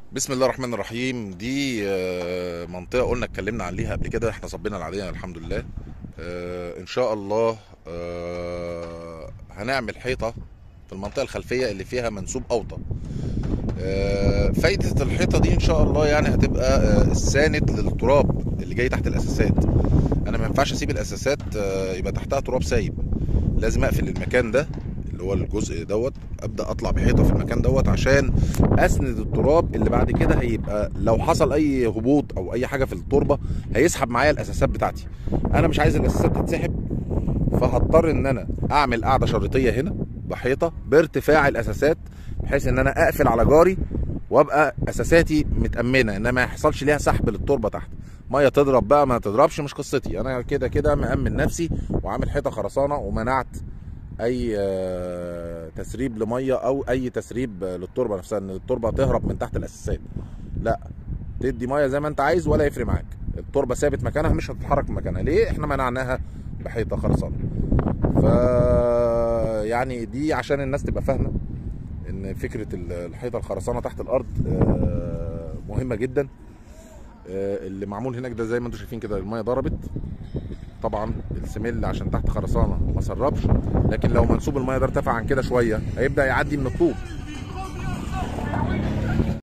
بسم الله الرحمن الرحيم. دي منطقة قلنا اتكلمنا عليها قبل كده، احنا صبينا العادية الحمد لله. ان شاء الله هنعمل حيطة في المنطقة الخلفية اللي فيها منسوب أوطى. فايدة الحيطة دي ان شاء الله يعني هتبقى الساند للتراب اللي جاي تحت الأساسات. انا ما ينفعش اسيب الأساسات يبقى تحتها تراب سايب، لازم اقفل المكان ده اللي هو الجزء دوت، ابدا اطلع بحيطه في المكان دوت عشان اسند التراب اللي بعد كده هيبقى لو حصل اي هبوط او اي حاجه في التربه هيسحب معايا الاساسات بتاعتي. انا مش عايز الاساسات تتسحب، فهضطر ان انا اعمل قاعده شريطيه هنا بحيطه بارتفاع الاساسات، بحيث ان انا اقفل على جاري وابقى اساساتي متامنه ان ما يحصلش ليها سحب للتربه تحت. ميه تضرب بقى ما تضربش مش قصتي، انا كده كده مامن نفسي وعامل حيطه خرسانه ومنعت اي تسريب لميه او اي تسريب للتربه نفسها، ان التربه تهرب من تحت الاساسات. لا، تدي ميه زي ما انت عايز ولا يفرق معاك، التربه ثابت مكانها مش هتتحرك من مكانها. ليه؟ احنا منعناها بحيطه خرسانه. ف يعني دي عشان الناس تبقى فاهمه ان فكره الحيطه الخرسانه تحت الارض مهمه جدا. اللي معمول هناك ده زي ما انتم شايفين كده الميه ضربت، طبعا السميل عشان تحت خرسانه ما سربش، لكن لو منسوب الميه ده ارتفع عن كده شويه هيبدا يعدي من الطوب،